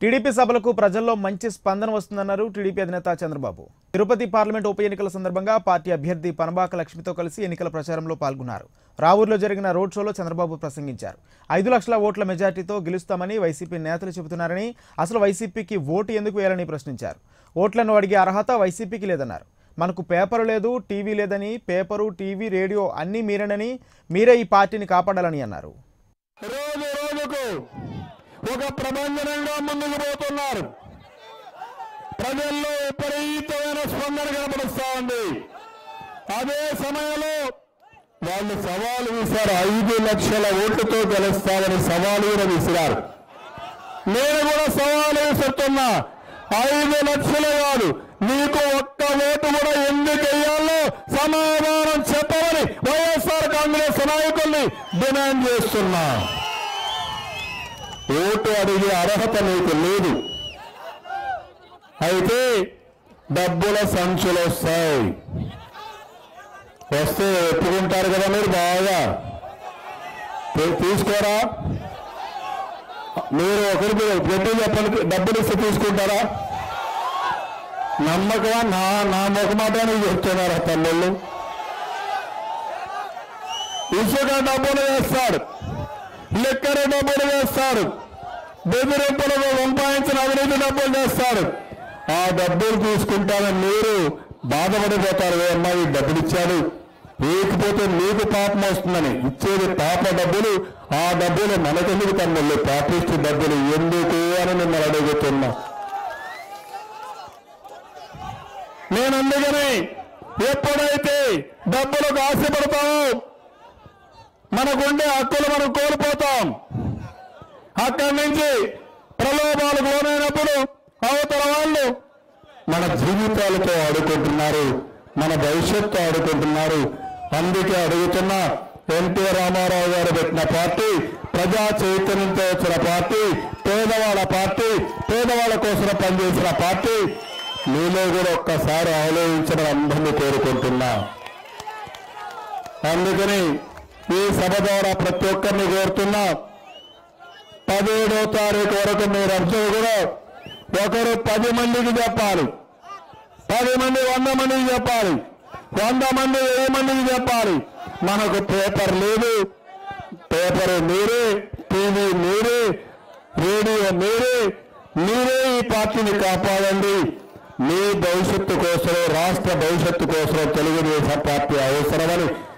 TDP సభలకు ప్రజల్లో మంచి స్పందన వస్తుందన్నారు టీడీపీ అధినేత చంద్రబాబు. తిరుపతి పార్లమెంట్ ఉప ఎన్నికల సందర్భంగా పార్టీ అభ్యర్థి పనబాక లక్ష్మితో కలిసి ఎన్నికల ప్రచారంలో పాల్గొన్నారు. రావూరులో జరిగిన రోడ్ షోలో చంద్రబాబు ప్రసంగించారు. 5 లక్షల ఓట్ల మెజార్టీతో గెలుస్తామని వైసీపీ నేతలు చెబుతున్నారని, అసలు వైసీపీకి ఓటు ఎందుకు వేయాలని ప్రశ్నించారు. ఓట్లను అడిగే అర్హత వైసీపీకి లేదన్నారు. మనకు పేపరు లేదు, టీవీ లేదని, పేపరు, టీవీ, రేడియో అన్నీ మీరేనని, మీరే ఈ పార్టీని కాపాడాలని అన్నారు. ఒక ప్రభంజనంగా ముందుకు పోతున్నారు. ప్రజల్లో విపరీతమైన స్పందన కనబడుస్తా ఉంది. అదే సమయంలో వాళ్ళు సవాలు విసిరారు. 5 లక్షల ఓట్లతో గెలుస్తామని సవాలు కూడా విసిరారు. నేను కూడా సవాలు విసురుతున్నా. 5 లక్షలు కాదు, నీకు ఒక్క ఓటు కూడా ఎందుకు వేయాలో సమాధానం చెప్పమని వైఎస్ఆర్ కాంగ్రెస్ నాయకుల్ని డిమాండ్ చేస్తున్నా. ఓటు అడిగే అర్హత నీకు లేదు. అయితే డబ్బుల సంచులు వస్తాయి. వస్తే ఒప్పుకుంటారు కదా మీరు, బాగా తీసుకోరా? మీరు ఒకరికి గట్టి చెప్పండి, డబ్బులు ఇస్తే తీసుకుంటారా? నమ్మకమా? నా ముఖమాటానికి చెప్తున్నారా తల్లు? ఇసుక డబ్బులు వేస్తాడు, లిక్కర డబ్బులు వేస్తారు, బెదిరింపులకు వంపాయించిన అవినీతి డబ్బులు చేస్తారు. ఆ డబ్బులు తీసుకుంటానని మీరు బాధపడిపోతారు. అమ్మాయి డబ్బులు ఇచ్చాడు, లేకపోతే మీకు పాపం వస్తుందని. ఇచ్చేది పాప డబ్బులు. ఆ డబ్బులు మనకెందుకు తమ్ముళ్ళు? పాపిస్తూ డబ్బులు ఎందుకు అని మిమ్మల్ని అడుగుతున్నా. నేను అందుకని ఎప్పుడైతే డబ్బులకు ఆశపడతామో మనకుండే హక్కులు మనం కోల్పోతాం. అక్కడి నుంచి ప్రలోభాలకు లోనైనప్పుడు అవతల వాళ్ళు మన జీవితాలతో ఆడుకుంటున్నారు, మన భవిష్యత్తు ఆడుకుంటున్నారు. అందుకే అడుగుతున్నా, ఎన్టీ రామారావు గారు పెట్టిన పార్టీ ప్రజా చైతన్యంతో వచ్చిన పార్టీ, పేదవాళ్ళ పార్టీ, పేదవాళ్ళ కోసం పనిచేసిన పార్టీ. మీలో కూడా ఒక్కసారి ఆలోచించడం అందరినీ కోరుకుంటున్నా. అందుకని ఈ సభ ద్వారా ప్రతి ఒక్కరిని కోరుతున్నా, 17వ తారీఖు వరకు మీరందరూ కూడా ఒకరు 10 మందికి చెప్పాలి, 10 మంది 100 మందికి చెప్పాలి, 100 మంది 1000 మందికి చెప్పాలి. మనకు పేపర్ లేదు, పేపరు మీరే, టీవీ మీరే, రేడియో మీరే. మీరే ఈ పార్టీని కాపాడండి. మీ భవిష్యత్తు కోసం, రాష్ట్ర భవిష్యత్తు కోసం తెలుగుదేశం పార్టీ అవసరమని